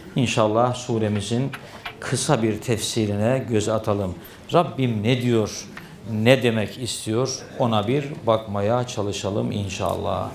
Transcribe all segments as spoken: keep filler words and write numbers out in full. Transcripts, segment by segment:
İnşallah suremizin kısa bir tefsirine göz atalım. Rabbim ne diyor, ne demek istiyor, ona bir bakmaya çalışalım inşallah.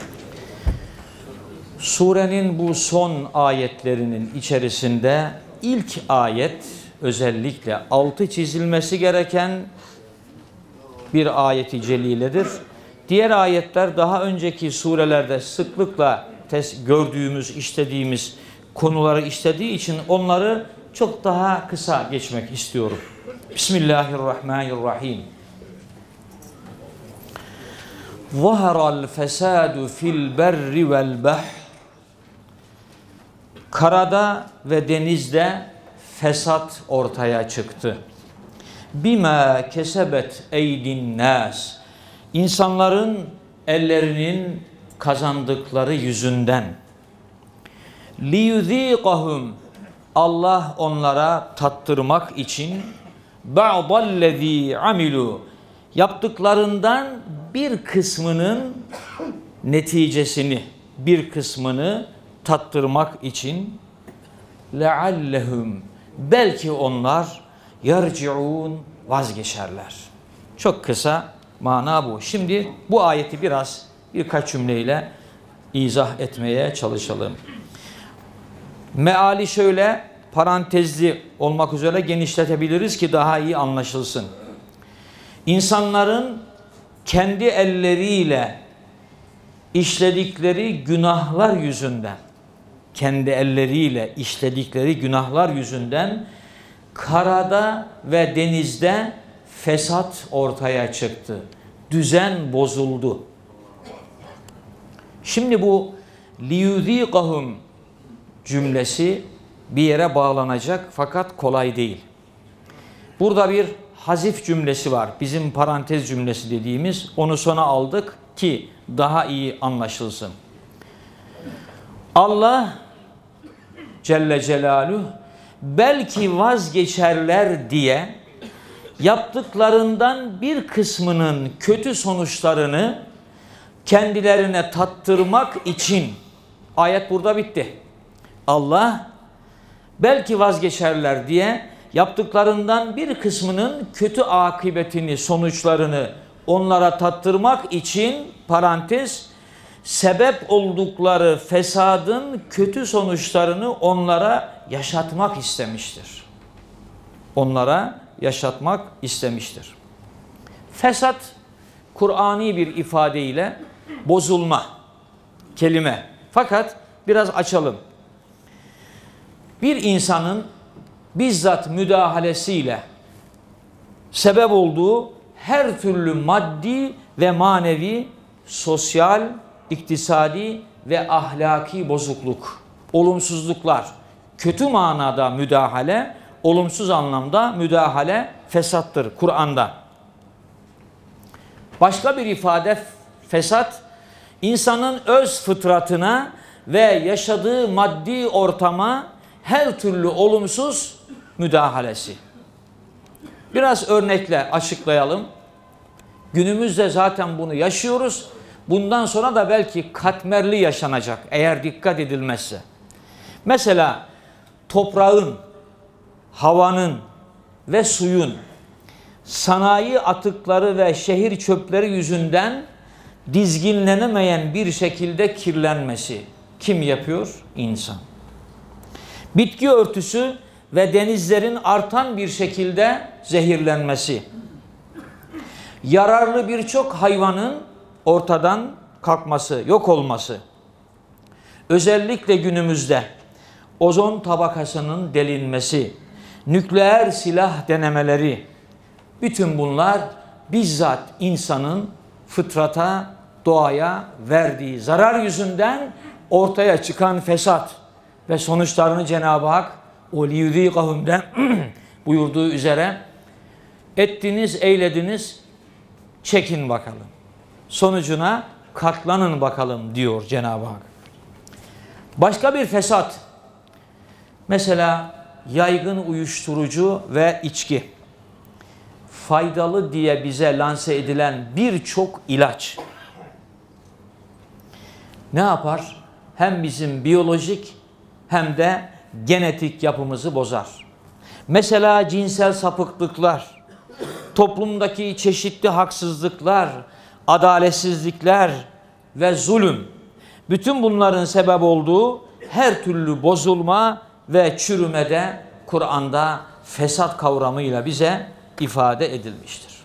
Surenin bu son ayetlerinin içerisinde ilk ayet özellikle altı çizilmesi gereken bir ayeti celiledir. Diğer ayetler daha önceki surelerde sıklıkla gördüğümüz, işlediğimiz konuları işlediği için onları çok daha kısa geçmek istiyorum. Bismillahirrahmanirrahim. Zaharal fesadu fil berri vel bahr. Karada ve denizde fesat ortaya çıktı. Bima kesebet eydin nas. İnsanların ellerinin kazandıkları yüzünden. Liyuziqahum. Allah onlara tattırmak için ba'dallezî amilu. Yaptıklarından bir kısmının neticesini, bir kısmını tattırmak için leallehum, belki onlar yarciun, vazgeçerler. Çok kısa mana bu. Şimdi bu ayeti biraz birkaç cümleyle izah etmeye çalışalım. Meali şöyle, parantezli olmak üzere genişletebiliriz ki daha iyi anlaşılsın. İnsanların kendi elleriyle işledikleri günahlar yüzünden, kendi elleriyle işledikleri günahlar yüzünden karada ve denizde fesat ortaya çıktı. Düzen bozuldu. Şimdi bu liyuziqahum cümlesi bir yere bağlanacak fakat kolay değil. Burada bir hazif cümlesi var. Bizim parantez cümlesi dediğimiz, onu sona aldık ki daha iyi anlaşılsın. Allah Celle Celaluhu belki vazgeçerler diye yaptıklarından bir kısmının kötü sonuçlarını kendilerine tattırmak için, ayet burada bitti. Allah belki vazgeçerler diye yaptıklarından bir kısmının kötü akıbetini, sonuçlarını onlara tattırmak için, parantez, sebep oldukları fesadın kötü sonuçlarını onlara yaşatmak istemiştir. Onlara yaşatmak istemiştir. Fesat, Kur'ani bir ifadeyle bozulma kelime. Fakat biraz açalım. Bir insanın bizzat müdahalesiyle sebep olduğu her türlü maddi ve manevi, sosyal, iktisadi ve ahlaki bozukluk, olumsuzluklar, kötü manada müdahale, olumsuz anlamda müdahale fesattır Kur'an'da. Başka bir ifade fesat, insanın öz fıtratına ve yaşadığı maddi ortama her türlü olumsuz müdahalesi. Biraz örnekle açıklayalım. Günümüzde zaten bunu yaşıyoruz. Bundan sonra da belki katmerli yaşanacak eğer dikkat edilmezse. Mesela toprağın, havanın ve suyun sanayi atıkları ve şehir çöpleri yüzünden dizginlenemeyen bir şekilde kirlenmesi kim yapıyor? İnsan. Bitki örtüsü ve denizlerin artan bir şekilde zehirlenmesi. Yararlı birçok hayvanın ortadan kalkması, yok olması. Özellikle günümüzde ozon tabakasının delinmesi, nükleer silah denemeleri, bütün bunlar bizzat insanın fıtrata, doğaya verdiği zarar yüzünden ortaya çıkan fesat ve sonuçlarını Cenab-ı Hak o liyuziqahum'den buyurduğu üzere ettiniz, eylediniz, çekin bakalım. Sonucuna katlanın bakalım diyor Cenab-ı Hak. Başka bir fesat, mesela yaygın uyuşturucu ve içki. Faydalı diye bize lanse edilen birçok ilaç ne yapar? Hem bizim biyolojik hem de genetik yapımızı bozar. Mesela cinsel sapıklıklar, toplumdaki çeşitli haksızlıklar, adaletsizlikler ve zulüm, bütün bunların sebep olduğu her türlü bozulma ve çürümede Kur'an'da fesat kavramıyla bize ifade edilmiştir.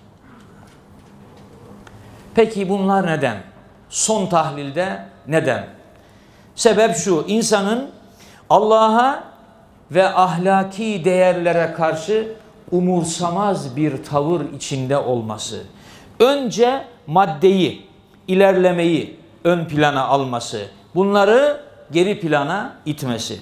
Peki bunlar neden? Son tahlilde neden? Sebep şu: insanın Allah'a ve ahlaki değerlere karşı umursamaz bir tavır içinde olması. Önce maddeyi, ilerlemeyi ön plana alması. Bunları geri plana itmesi.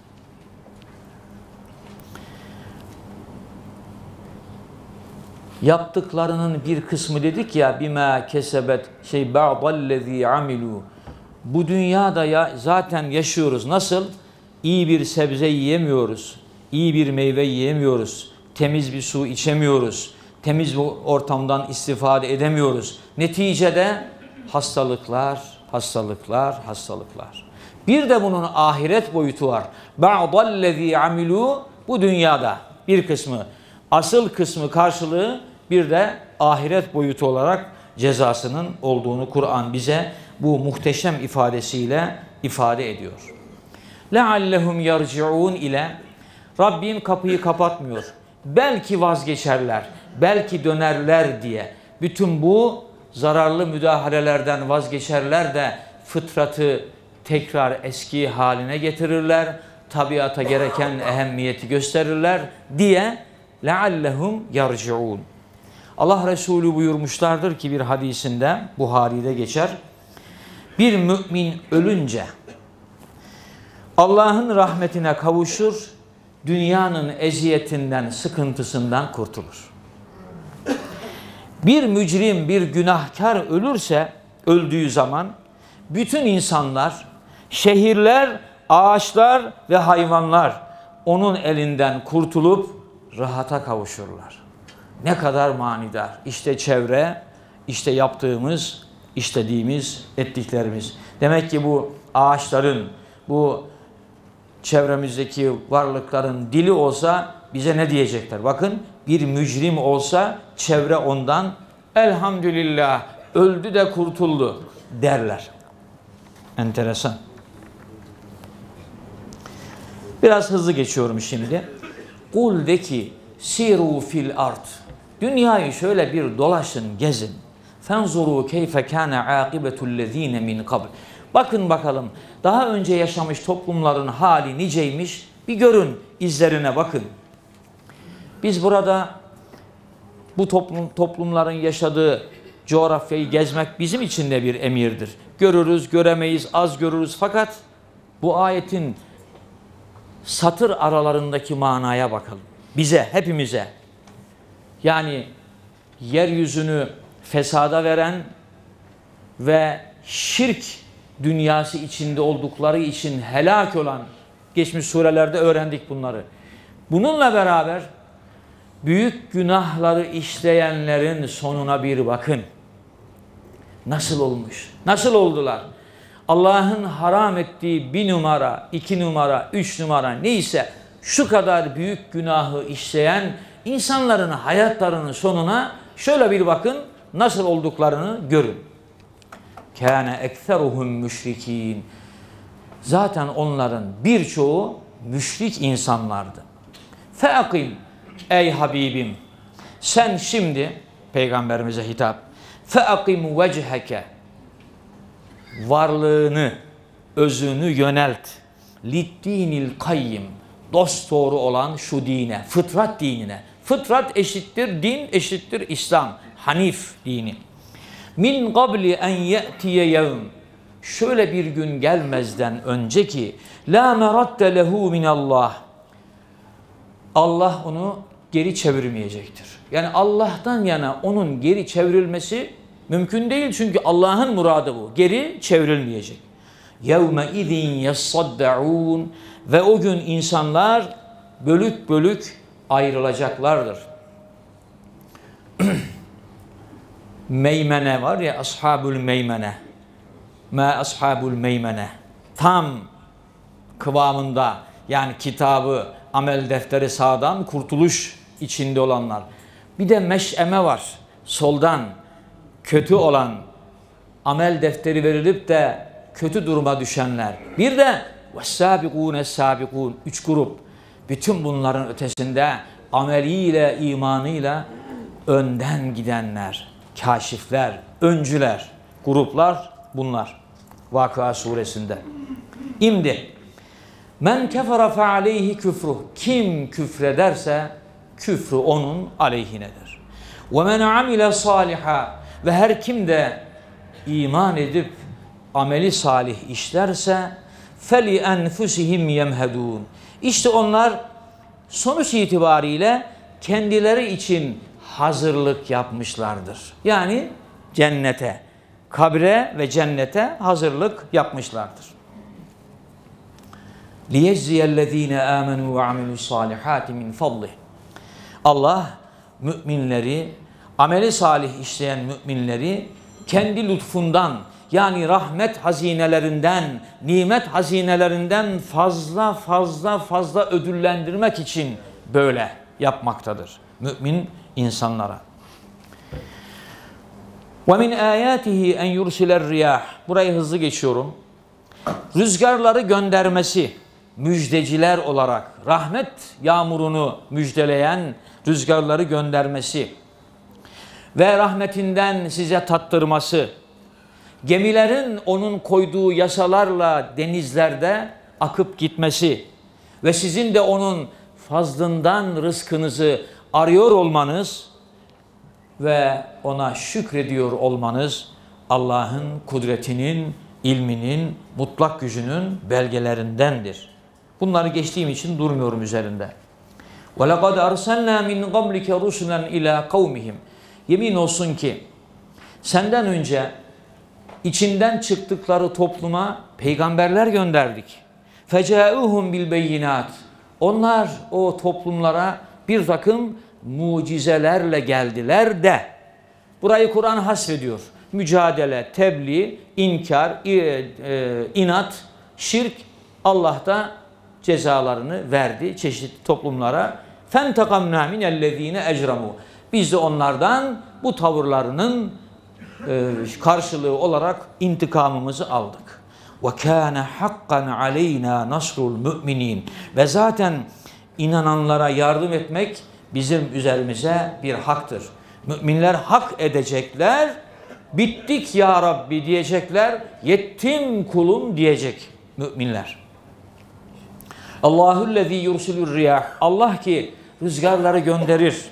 Yaptıklarının bir kısmı dedik ya, bima kesebet şey ba'dallezî amilu. Bu dünyada ya zaten yaşıyoruz. Nasıl? İyi bir sebze yiyemiyoruz. İyi bir meyve yiyemiyoruz. Temiz bir su içemiyoruz. Temiz bir ortamdan istifade edemiyoruz. Neticede hastalıklar, hastalıklar, hastalıklar. Bir de bunun ahiret boyutu var. Ba'dallezî amilu, bu dünyada bir kısmı. Asıl kısmı, karşılığı bir de ahiret boyutu olarak cezasının olduğunu Kur'an bize bu muhteşem ifadesiyle ifade ediyor. لَعَلَّهُمْ يَرْجِعُونَ ile Rabbim kapıyı kapatmıyor. Belki vazgeçerler, belki dönerler diye. Bütün bu zararlı müdahalelerden vazgeçerler de fıtratı tekrar eski haline getirirler, tabiata gereken ehemmiyeti gösterirler diye لَعَلَّهُمْ يَرْجِعُونَ. Allah Resulü buyurmuşlardır ki bir hadisinde, Buhari'de geçer. Bir mümin ölünce Allah'ın rahmetine kavuşur, dünyanın eziyetinden, sıkıntısından kurtulur. Bir mücrim, bir günahkar ölürse, öldüğü zaman bütün insanlar, şehirler, ağaçlar ve hayvanlar onun elinden kurtulup rahata kavuşurlar. Ne kadar manidar. İşte çevre, işte yaptığımız, işlediğimiz, ettiklerimiz. Demek ki bu ağaçların, bu çevremizdeki varlıkların dili olsa bize ne diyecekler? Bakın, bir mücrim olsa çevre ondan elhamdülillah öldü de kurtuldu derler. Enteresan. Biraz hızlı geçiyorum şimdi. Kul de ki siru fil ard. Dünyayı şöyle bir dolaşın, gezin. Fenzuru keyfe kana akibetu'llezine min qabl. Bakın bakalım daha önce yaşamış toplumların hali niceymiş, bir görün, izlerine bakın. Biz burada bu toplum, toplumların yaşadığı coğrafyayı gezmek bizim için de bir emirdir. Görürüz, göremeyiz, az görürüz, fakat bu ayetin satır aralarındaki manaya bakalım. Bize, hepimize. Yani yeryüzünü fesada veren ve şirk dünyası içinde oldukları için helak olan, geçmiş surelerde öğrendik bunları. Bununla beraber büyük günahları işleyenlerin sonuna bir bakın. Nasıl olmuş? Nasıl oldular? Allah'ın haram ettiği bir numara, iki numara, üç numara neyse şu kadar büyük günahı işleyen insanların hayatlarının sonuna şöyle bir bakın, nasıl olduklarını görün. Kâne ekseruhum müşrikîn. Zaten onların birçoğu müşrik insanlardı. Feakim, ey Habibim, sen şimdi Peygamberimize hitap, feakim vecheke, varlığını, özünü yönelt, liddinil kayyim, dosdoğru olan şu dine, fıtrat dinine. Fıtrat eşittir din, eşittir İslam, Hanif dini. Min qabli en ye'tiye yevm, şöyle bir gün gelmezden önceki, la meradde lehu minallah, Allah onu geri çevirmeyecektir. Yani Allah'tan yana onun geri çevrilmesi mümkün değil, çünkü Allah'ın muradı bu. Geri çevrilmeyecek. Yevme izin yassaddaun, ve o gün insanlar bölük bölük ayrılacaklardır. Meymene var ya, ashabul meymene. Ma ashabul meymene. Tam kıvamında yani kitabı, amel defteri sağdan kurtuluş içinde olanlar. Bir de meş'eme var. Soldan kötü olan, amel defteri verilip de kötü duruma düşenler. Bir de وَالسَّابِقُونَ السَّابِقُونَ üç grup. Bütün bunların ötesinde ameliyle, imanıyla önden gidenler, kaşifler, öncüler, gruplar bunlar. Vakıa suresinde. İmdi. Men kefere fe aleyhi küfruh. Kim küfrederse küfrü onun aleyhinedir. Ve men amile saliha. Ve her kim de iman edip ameli salih işlerse feli enfusihim yemhedun. İşte onlar sonuç itibariyle kendileri için hazırlık yapmışlardır. Yani cennete, kabre ve cennete hazırlık yapmışlardır. لِيَجْزِيَ آمَنُوا وَعَمِلُوا الصَّالِحَاتِ مِنْ فَضْلِهِ. Allah müminleri, ameli salih işleyen müminleri kendi lütfundan, yani rahmet hazinelerinden, nimet hazinelerinden fazla fazla fazla ödüllendirmek için böyle yapmaktadır mümin insanlara. وَمِنْ آيَاتِهِ اَنْ يُرْسِلَ الرِّيَاحِ. Burayı hızlı geçiyorum. Rüzgarları göndermesi, müjdeciler olarak rahmet yağmurunu müjdeleyen rüzgarları göndermesi ve rahmetinden size tattırması, gemilerin onun koyduğu yasalarla denizlerde akıp gitmesi ve sizin de onun fazlından rızkınızı arıyor olmanız ve ona şükrediyor olmanız Allah'ın kudretinin, ilminin, mutlak gücünün belgelerindendir. Bunları geçtiğim için durmuyorum üzerinde. وَلَقَدْ أَرْسَلْنَا مِنْ قَبْلِكَ رُسُلًا إِلَى قَوْمِهِمْ. Yemin olsun ki senden önce içinden çıktıkları topluma peygamberler gönderdik. فَجَاءُهُمْ بِالْبَيِّنَاتِ. Onlar o toplumlara bir takım mucizelerle geldiler de. Burayı Kur'an hasrediyor. Mücadele, tebliğ, inkar, inat, şirk, Allah da cezalarını verdi çeşitli toplumlara. فَانْتَقَمْنَا مِنَ الَّذ۪ينَ اَجْرَمُوا. Biz de onlardan bu tavırlarının karşılığı olarak intikamımızı aldık. وَكَانَ حَقًّا عَلَيْنَا نَصْرُ الْمُؤْمِنِينَ. Ve zaten inananlara yardım etmek bizim üzerimize bir haktır. Müminler hak edecekler, bittik ya Rabbi diyecekler, yettim kulum diyecek müminler. Allahullezî yursilur riyah. Allah ki rüzgarları gönderir.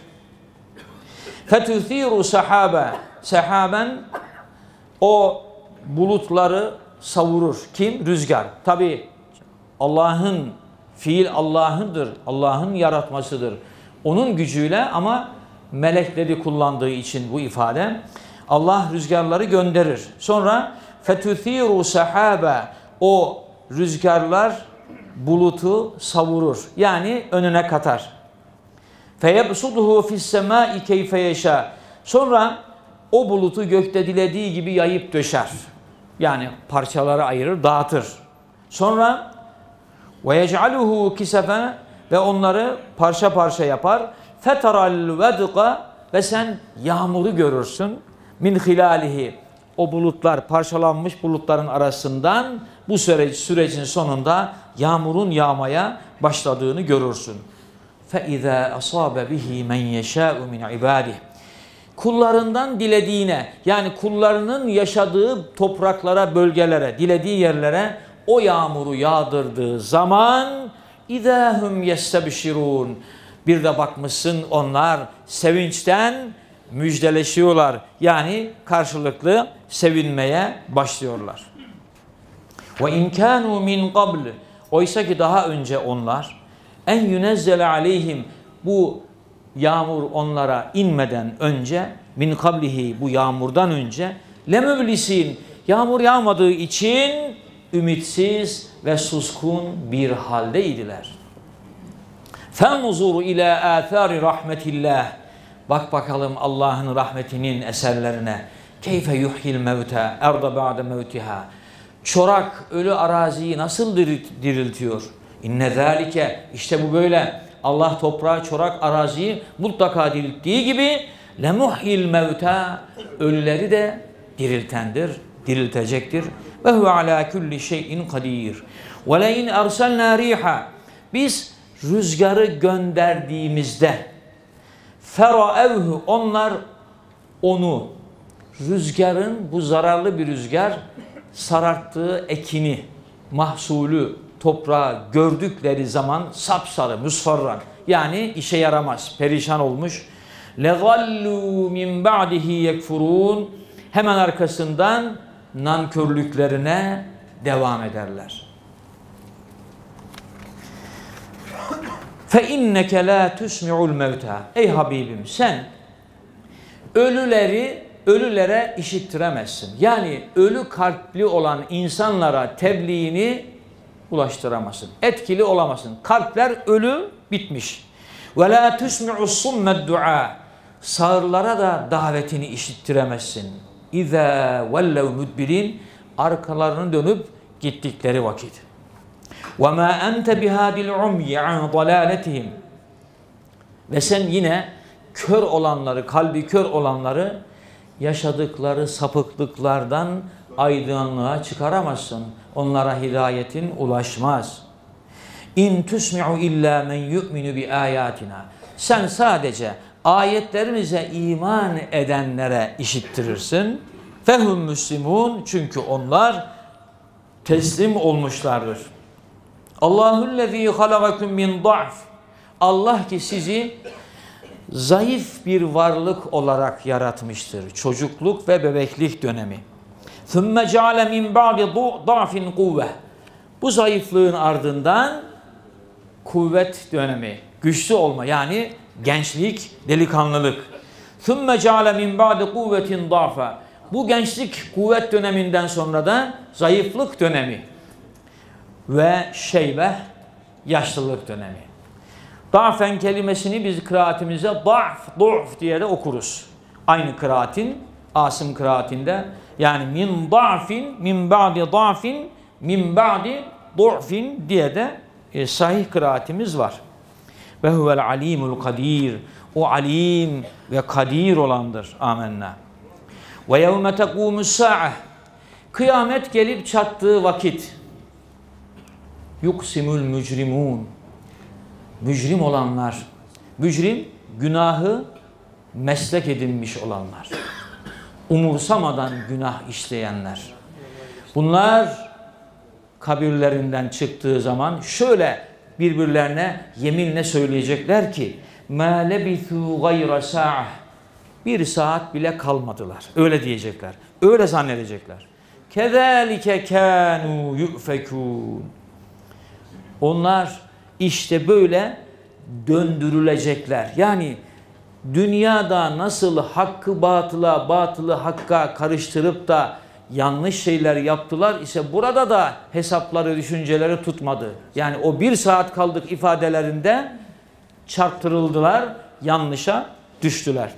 Fetuthiru sahabe. Sahaben o bulutları savurur. Kim? Rüzgar. Tabi Allah'ın, fiil Allah'ındır. Allah'ın yaratmasıdır. Onun gücüyle ama melekleri kullandığı için bu ifade. Allah rüzgarları gönderir. Sonra fetuthiru sahabe. O rüzgarlar bulutu savurur. Yani önüne katar. Feyebsuduhu fissemâi keyfe yeşâ. Sonra o bulutu gökte dilediği gibi yayıp döşer. Yani parçalara ayırır, dağıtır. Sonra ve yec'aluhu kisefen ve onları parça parça yapar. Fetaral vedqa ve sen yağmuru görürsün. Min hilalihi. O bulutlar, parçalanmış bulutların arasından bu süreç, sürecin sonunda yağmurun yağmaya başladığını görürsün. فَاِذَا أَصَابَ بِهِ مَنْ يَشَاءُ مِنْ عِبَادِهِ. Kullarından dilediğine, yani kullarının yaşadığı topraklara, bölgelere, dilediği yerlere o yağmuru yağdırdığı zaman اِذَا هُمْ يَسْتَبْشِرُونَ. Bir de bakmışsın onlar sevinçten müjdeleşiyorlar. Yani karşılıklı sevinmeye başlıyorlar. Ve in kanu min qabl. Oysa ki daha önce onlar en yunezzele aleyhim, bu yağmur onlara inmeden önce, min kablihi, bu yağmurdan önce, lemüblisin, yağmur yağmadığı için ümitsiz ve suskun bir haldeydiler. Fenzuru ila athari rahmetillah. Bak bakalım Allah'ın rahmetinin eserlerine. Keyfe yuhyil mevte erda ba'de mevtiha. Çorak ölü araziyi nasıl diriltiyor? İnne zâlike, işte bu böyle. Allah toprağı, çorak araziyi mutlaka dirilttiği gibi lemuhyil mevta, ölüleri de diriltendir, diriltecektir. Ve huve ala kulli şeyin kadir. Ve le in erselna riha, biz rüzgarı gönderdiğimizde feraevhu, onlar onu, rüzgarın, bu zararlı bir rüzgar sararttığı ekini, mahsulü, toprağı gördükleri zaman sapsarı, musfarran, yani işe yaramaz, perişan olmuş. لَغَلُّوا مِنْ بَعْدِهِ يَكْفُرُونَ, hemen arkasından nankörlüklerine devam ederler. فَاِنَّكَ لَا تُسْمِعُ الْمَوْتَى, ey Habibim, sen ölüleri ölülere işittiremezsin. Yani ölü kalpli olan insanlara tebliğini ulaştıramazsın. Etkili olamazsın. Kalpler ölü, bitmiş. Ve la tusmi'u summed du'a, sağırlara da davetini işittiremezsin. İza vellev mudbirin, arkalarını dönüp gittikleri vakit. Ve ma ente bihadil umyi an dalaletihim, ve sen yine kör olanları, kalbi kör olanları yaşadıkları sapıklıklardan aydınlığa çıkaramazsın. Onlara hidayetin ulaşmaz. İn tusmi'u illa men yu'minu bi ayatina, sen sadece ayetlerimize iman edenlere işittirirsin. Fehum müslimun, çünkü onlar teslim olmuşlardır. Allahullezî halagakum min da'f, Allah ki sizi zayıf bir varlık olarak yaratmıştır. Çocukluk ve bebeklik dönemi. ثُمَّ جَعَلَ مِنْ بَعْدِ ضَعْفٍ قُوَّةٍ, bu zayıflığın ardından kuvvet dönemi, güçlü olma, yani gençlik, delikanlılık. ثُمَّ جَعَلَ مِنْ بَعْدِ قُوَّةٍ ضَعْفًا, bu gençlik, kuvvet döneminden sonra da zayıflık dönemi ve şeybe, yaşlılık dönemi. Da'fen kelimesini biz kıraatimizde da'f, du'f diye de okuruz. Aynı kıraatin, Asım kıraatinde, yani min da'fin, min ba'di da'fin, min ba'di du'fin diye de e, sahih kıraatimiz var. Ve huvel alimul kadir, o alim ve kadir olandır. Amenna. Ve yevme tekûmus sa'ah, kıyamet gelip çattığı vakit, yuksimul mücrimun, mücrim olanlar, mücrim günahı meslek edinmiş olanlar, umursamadan günah işleyenler. Bunlar kabirlerinden çıktığı zaman şöyle birbirlerine yeminle söyleyecekler ki مَا لَبِثُوا غَيْرَ سَاعَةٍ, bir saat bile kalmadılar. Öyle diyecekler. Öyle zannedecekler. كَذَٰلِكَ كَانُوا يُؤْفَكُونَ, onlar işte böyle döndürülecekler. Yani dünyada nasıl hakkı batıla, batılı hakka karıştırıp da yanlış şeyler yaptılar ise burada da hesapları, düşünceleri tutmadı. Yani o bir saat kaldık ifadelerinde çarptırıldılar, yanlışa düştüler.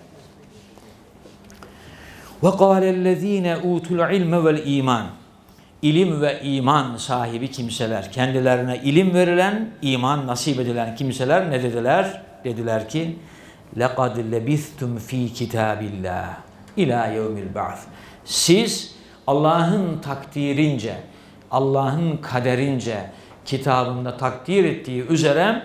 وَقَالَ الَّذ۪ينَ اُوتُوا الْعِلْمَ وَالْا۪يمَانِ, İlim ve iman sahibi kimseler, kendilerine ilim verilen, iman nasip edilen kimseler ne dediler? Dediler ki لَقَدْ لَبِثْتُمْ ف۪ي كِتَابِ اللّٰهِ اِلٰى يَوْمِ الْبَعْثِ, siz Allah'ın takdirince, Allah'ın kaderince, kitabında takdir ettiği üzere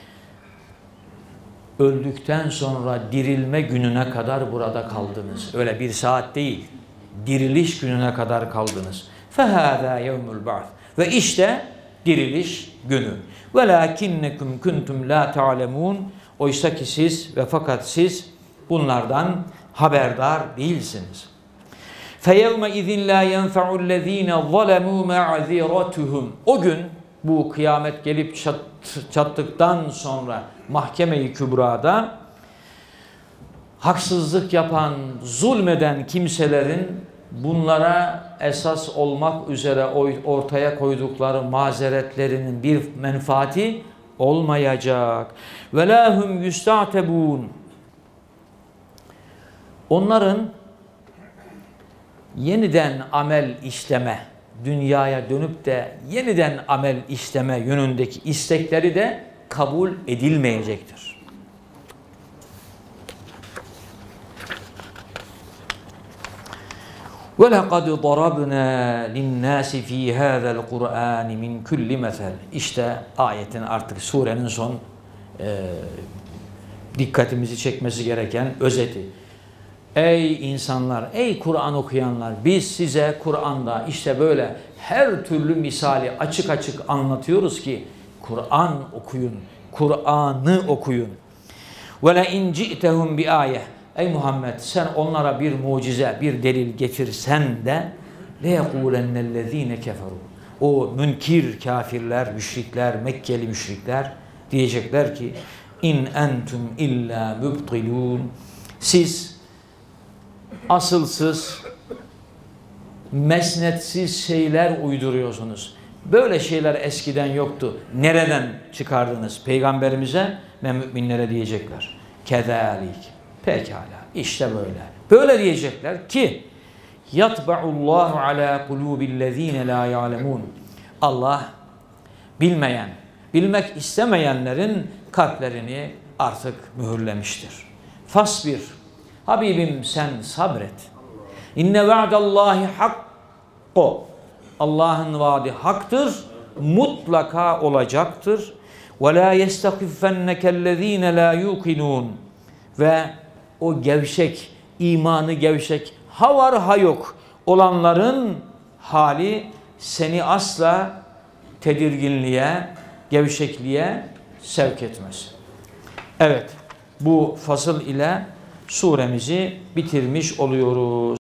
öldükten sonra dirilme gününe kadar burada kaldınız. Öyle bir saat değil, diriliş gününe kadar kaldınız. فَهَذَا يَوْمُ الْبَعْثِ, ve işte diriliş günü. وَلَاكِنَّكُمْ كُنْتُمْ لَا تَعْلَمُونَ, oysa ki siz ve fakat siz bunlardan haberdar değilsiniz. فَيَوْمَ اِذٍ لَا يَنْفَعُ الَّذ۪ينَ ظَلَمُوا مَعْذِرَتُهُمْ, o gün, bu kıyamet gelip çat, çattıktan sonra mahkeme-i kübrada haksızlık yapan, zulmeden kimselerin bunlara esas olmak üzere ortaya koydukları mazeretlerinin bir menfaati olmayacak. Ve lahum yusta'tebun, onların yeniden amel işleme, dünyaya dönüp de yeniden amel işleme yönündeki istekleri de kabul edilmeyecektir. وَلَقَدْ ضَرَبْنَا لِلنَّاسِ ف۪ي هَذَا الْقُرْآنِ مِنْ كُلِّ مَثَلٍ. İşte ayetin artık surenin son e, dikkatimizi çekmesi gereken özeti. Ey insanlar, ey Kur'an okuyanlar, biz size Kur'an'da işte böyle her türlü misali açık açık anlatıyoruz ki Kur'an okuyun, Kur'an'ı okuyun. وَلَاِنْ جِئْتَهُمْ بِآيَةٍ. Ey Muhammed, sen onlara bir mucize, bir delil getirsen de لَيَقُولَنَّ الَّذ۪ينَ كَفَرُوا. O münkir kafirler, müşrikler, Mekkeli müşrikler diyecekler ki in entum illa mübtilun. Siz asılsız, mesnetsiz şeyler uyduruyorsunuz. Böyle şeyler eskiden yoktu. Nereden çıkardınız? Peygamberimize ve müminlere diyecekler. Kezalik. Pekala. İşte böyle. Böyle diyecekler ki yatba'ullahu ala kulubillezine la ya'lemun. Allah bilmeyen, bilmek istemeyenlerin kalplerini artık mühürlemiştir. Fasbir. Habibim sen sabret. İnne va'dallahi hakko. Allah'ın vaadi haktır. Mutlaka olacaktır. Ve la yestakiffennekellezine la yuqinun. Ve o gevşek, imanı gevşek, ha var ha yok olanların hali seni asla tedirginliğe, gevşekliğe sevk etmez. Evet, bu fasıl ile suremizi bitirmiş oluyoruz.